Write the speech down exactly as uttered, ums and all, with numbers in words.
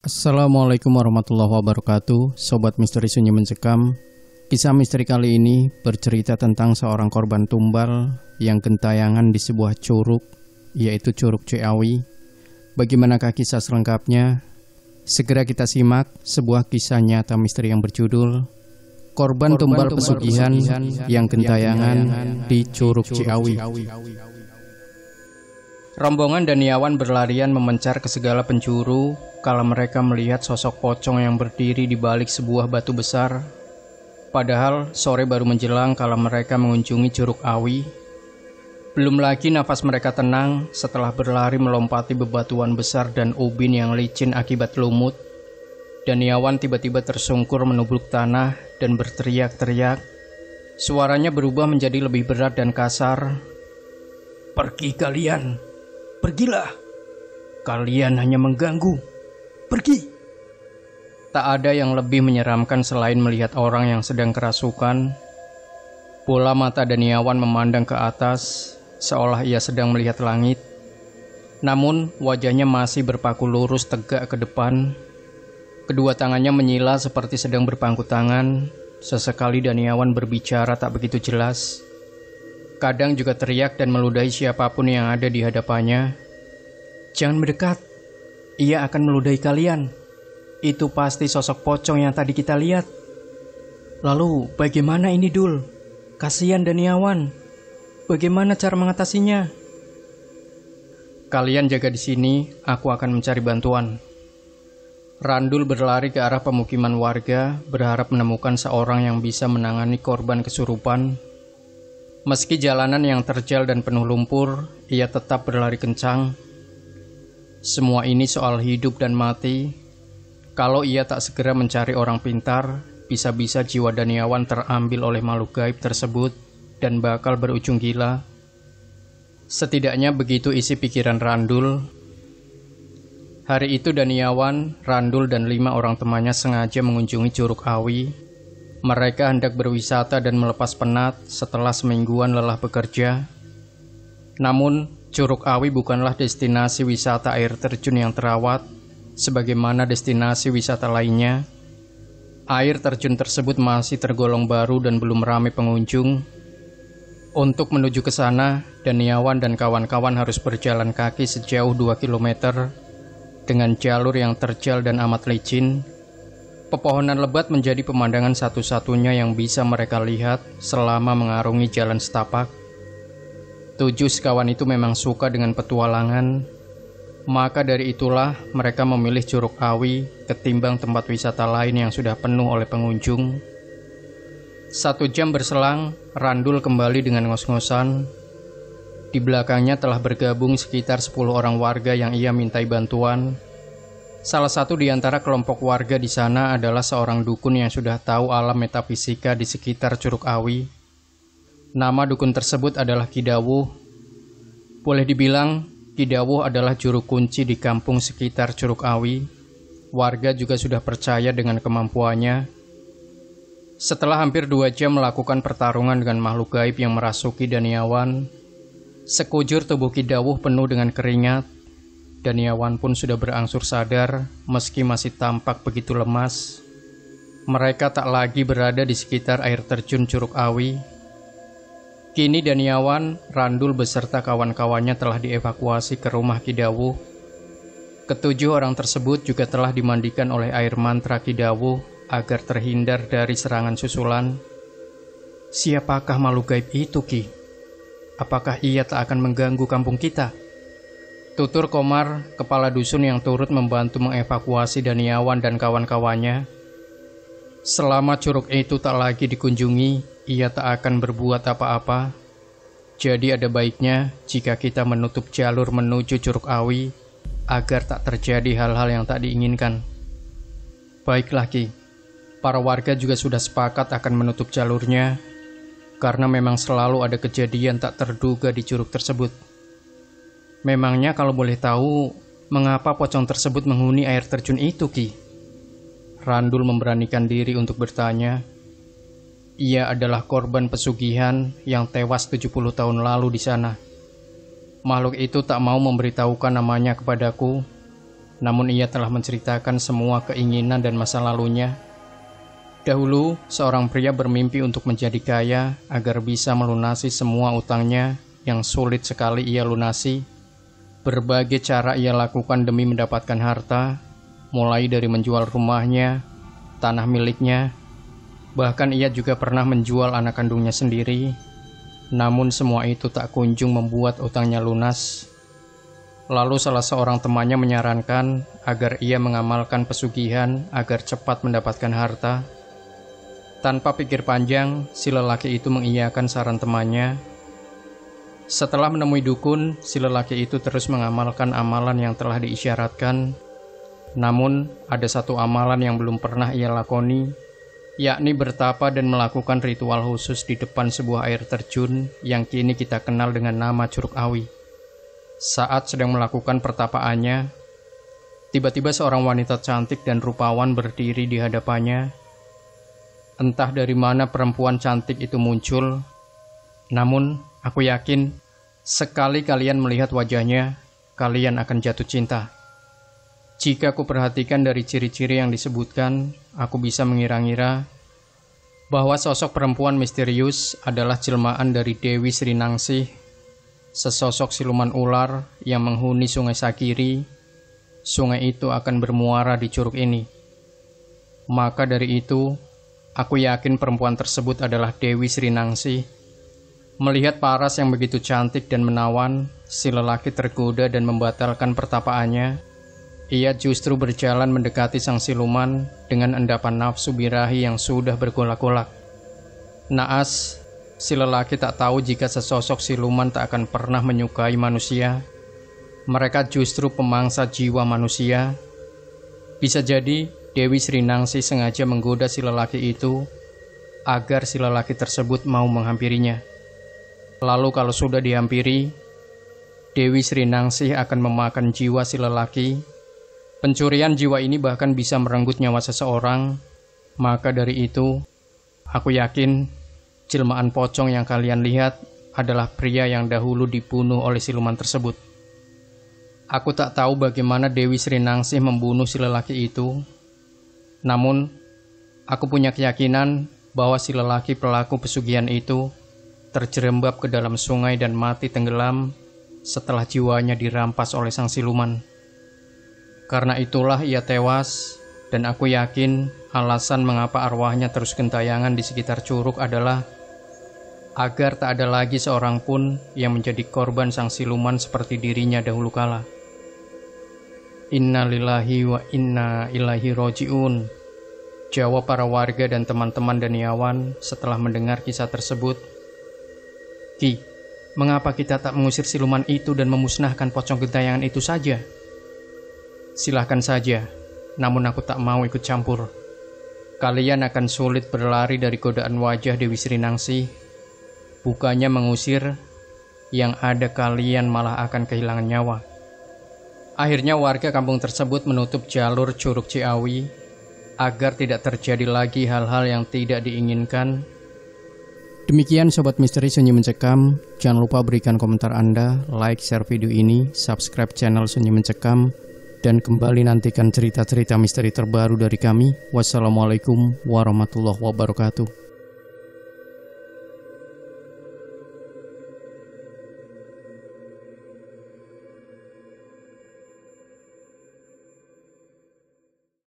Assalamualaikum warahmatullahi wabarakatuh. Sobat Misteri Sunyi Mencekam. Kisah misteri kali ini bercerita tentang seorang korban tumbal yang gentayangan di sebuah curug, yaitu Curug Ciawi. Bagaimanakah kisah selengkapnya? Segera kita simak sebuah kisah nyata misteri yang berjudul Korban, korban Tumbal Pesugihan yang Gentayangan di Curug Ciawi. Rombongan Daniawan berlarian memencar ke segala penjuru kala mereka melihat sosok pocong yang berdiri di balik sebuah batu besar. Padahal sore baru menjelang kala mereka mengunjungi Curug Awi. Belum lagi nafas mereka tenang setelah berlari melompati bebatuan besar dan ubin yang licin akibat lumut. Daniawan tiba-tiba tersungkur menubruk tanah dan berteriak-teriak. Suaranya berubah menjadi lebih berat dan kasar. "Pergi kalian! Pergilah! Kalian hanya mengganggu! Pergi!" Tak ada yang lebih menyeramkan selain melihat orang yang sedang kerasukan. Bola mata Daniawan memandang ke atas, seolah ia sedang melihat langit. Namun wajahnya masih berpaku lurus tegak ke depan. Kedua tangannya menyila seperti sedang berpangku tangan. Sesekali Daniawan berbicara tak begitu jelas. Kadang juga teriak dan meludahi siapapun yang ada di hadapannya. "Jangan mendekat, ia akan meludahi kalian. Itu pasti sosok pocong yang tadi kita lihat." "Lalu bagaimana ini, Dul? Kasihan Daniawan. Bagaimana cara mengatasinya?" "Kalian jaga di sini, aku akan mencari bantuan." Randul berlari ke arah pemukiman warga, berharap menemukan seorang yang bisa menangani korban kesurupan. Meski jalanan yang terjal dan penuh lumpur, ia tetap berlari kencang. Semua ini soal hidup dan mati. Kalau ia tak segera mencari orang pintar, bisa-bisa jiwa Daniawan terambil oleh makhluk gaib tersebut dan bakal berujung gila. Setidaknya begitu isi pikiran Randul. Hari itu Daniawan, Randul dan lima orang temannya sengaja mengunjungi Curug Awi. Mereka hendak berwisata dan melepas penat setelah semingguan lelah bekerja. Namun, Curug Awi bukanlah destinasi wisata air terjun yang terawat, sebagaimana destinasi wisata lainnya. Air terjun tersebut masih tergolong baru dan belum ramai pengunjung. Untuk menuju ke sana, Daniawan dan kawan-kawan harus berjalan kaki sejauh dua kilometer dengan jalur yang terjal dan amat licin. Pepohonan lebat menjadi pemandangan satu-satunya yang bisa mereka lihat selama mengarungi jalan setapak. Tujuh sekawan itu memang suka dengan petualangan, maka dari itulah mereka memilih Curug Awi ketimbang tempat wisata lain yang sudah penuh oleh pengunjung. Satu jam berselang, Randul kembali dengan ngos-ngosan. Di belakangnya telah bergabung sekitar sepuluh orang warga yang ia mintai bantuan. Salah satu di antara kelompok warga di sana adalah seorang dukun yang sudah tahu alam metafisika di sekitar Curug Awi. Nama dukun tersebut adalah Ki Dawuh. Boleh dibilang, Ki Dawuh adalah juru kunci di kampung sekitar Curug Awi. Warga juga sudah percaya dengan kemampuannya. Setelah hampir dua jam melakukan pertarungan dengan makhluk gaib yang merasuki Daniawan, sekujur tubuh Ki Dawuh penuh dengan keringat. Daniawan pun sudah berangsur sadar meski masih tampak begitu lemas. Mereka tak lagi berada di sekitar air terjun Curug Awi. Kini Daniawan, Randul beserta kawan-kawannya telah dievakuasi ke rumah Ki Dawuh. Ketujuh orang tersebut juga telah dimandikan oleh air mantra Ki Dawuh agar terhindar dari serangan susulan. Siapakah makhluk gaib itu, Ki? Apakah ia tak akan mengganggu kampung kita? Tutur Komar, kepala dusun yang turut membantu mengevakuasi Daniawan dan kawan-kawannya. Selama curug itu tak lagi dikunjungi, ia tak akan berbuat apa-apa. Jadi ada baiknya jika kita menutup jalur menuju Curug Awi agar tak terjadi hal-hal yang tak diinginkan. Baiklah, Ki. Para warga juga sudah sepakat akan menutup jalurnya karena memang selalu ada kejadian tak terduga di curug tersebut. Memangnya kalau boleh tahu, mengapa pocong tersebut menghuni air terjun itu, Ki? Randul memberanikan diri untuk bertanya. Ia adalah korban pesugihan yang tewas tujuh puluh tahun lalu di sana. Makhluk itu tak mau memberitahukan namanya kepadaku. namun ia telah menceritakan semua keinginan dan masa lalunya. Dahulu, seorang pria bermimpi untuk menjadi kaya agar bisa melunasi semua utangnya yang sulit sekali ia lunasi. Berbagai cara ia lakukan demi mendapatkan harta, mulai dari menjual rumahnya, tanah miliknya, bahkan ia juga pernah menjual anak kandungnya sendiri. Namun semua itu tak kunjung membuat utangnya lunas. Lalu salah seorang temannya menyarankan agar ia mengamalkan pesugihan agar cepat mendapatkan harta. Tanpa pikir panjang, si lelaki itu mengiyakan saran temannya. Setelah menemui dukun, si lelaki itu terus mengamalkan amalan yang telah diisyaratkan. Namun, ada satu amalan yang belum pernah ia lakoni, yakni bertapa dan melakukan ritual khusus di depan sebuah air terjun yang kini kita kenal dengan nama Curug Awi. Saat sedang melakukan pertapaannya, tiba-tiba seorang wanita cantik dan rupawan berdiri di hadapannya. Entah dari mana perempuan cantik itu muncul, namun aku yakin sekali kalian melihat wajahnya, kalian akan jatuh cinta. Jika aku perhatikan dari ciri-ciri yang disebutkan, aku bisa mengira-ngira bahwa sosok perempuan misterius adalah jelmaan dari Dewi Sri Ningsih, sesosok siluman ular yang menghuni sungai Sakiri. Sungai itu akan bermuara di curug ini. Maka dari itu, aku yakin perempuan tersebut adalah Dewi Sri Ningsih. Melihat paras yang begitu cantik dan menawan, si lelaki tergoda dan membatalkan pertapaannya. Ia justru berjalan mendekati sang siluman dengan endapan nafsu birahi yang sudah bergolak-golak. Naas, si lelaki tak tahu jika sesosok siluman tak akan pernah menyukai manusia. Mereka justru pemangsa jiwa manusia. Bisa jadi Dewi Sri Ningsih sengaja menggoda si lelaki itu agar si lelaki tersebut mau menghampirinya. Lalu kalau sudah dihampiri, Dewi Sri Ningsih akan memakan jiwa si lelaki. Pencurian jiwa ini bahkan bisa merenggut nyawa seseorang. Maka dari itu, aku yakin jelmaan pocong yang kalian lihat adalah pria yang dahulu dibunuh oleh siluman tersebut. Aku tak tahu bagaimana Dewi Sri Ningsih membunuh si lelaki itu. Namun, aku punya keyakinan bahwa si lelaki pelaku pesugihan itu terjerembab ke dalam sungai dan mati tenggelam setelah jiwanya dirampas oleh sang siluman. Karena itulah ia tewas, dan aku yakin alasan mengapa arwahnya terus gentayangan di sekitar curug adalah agar tak ada lagi seorang pun yang menjadi korban sang siluman seperti dirinya dahulu kala. Inna lillahi wa inna ilaihi roji'un, jawab para warga dan teman-teman Daniawan setelah mendengar kisah tersebut. Ki, mengapa kita tak mengusir siluman itu dan memusnahkan pocong gentayangan itu saja? Silahkan saja, namun aku tak mau ikut campur. Kalian akan sulit berlari dari godaan wajah Dewi Sri Ningsih. Bukannya mengusir, yang ada kalian malah akan kehilangan nyawa. Akhirnya warga kampung tersebut menutup jalur Curug Ciawi agar tidak terjadi lagi hal-hal yang tidak diinginkan. Demikian Sobat Misteri Sunyi Mencekam. Jangan lupa berikan komentar Anda, like, share video ini, subscribe channel Sunyi Mencekam, dan kembali nantikan cerita-cerita misteri terbaru dari kami. Wassalamualaikum warahmatullahi wabarakatuh.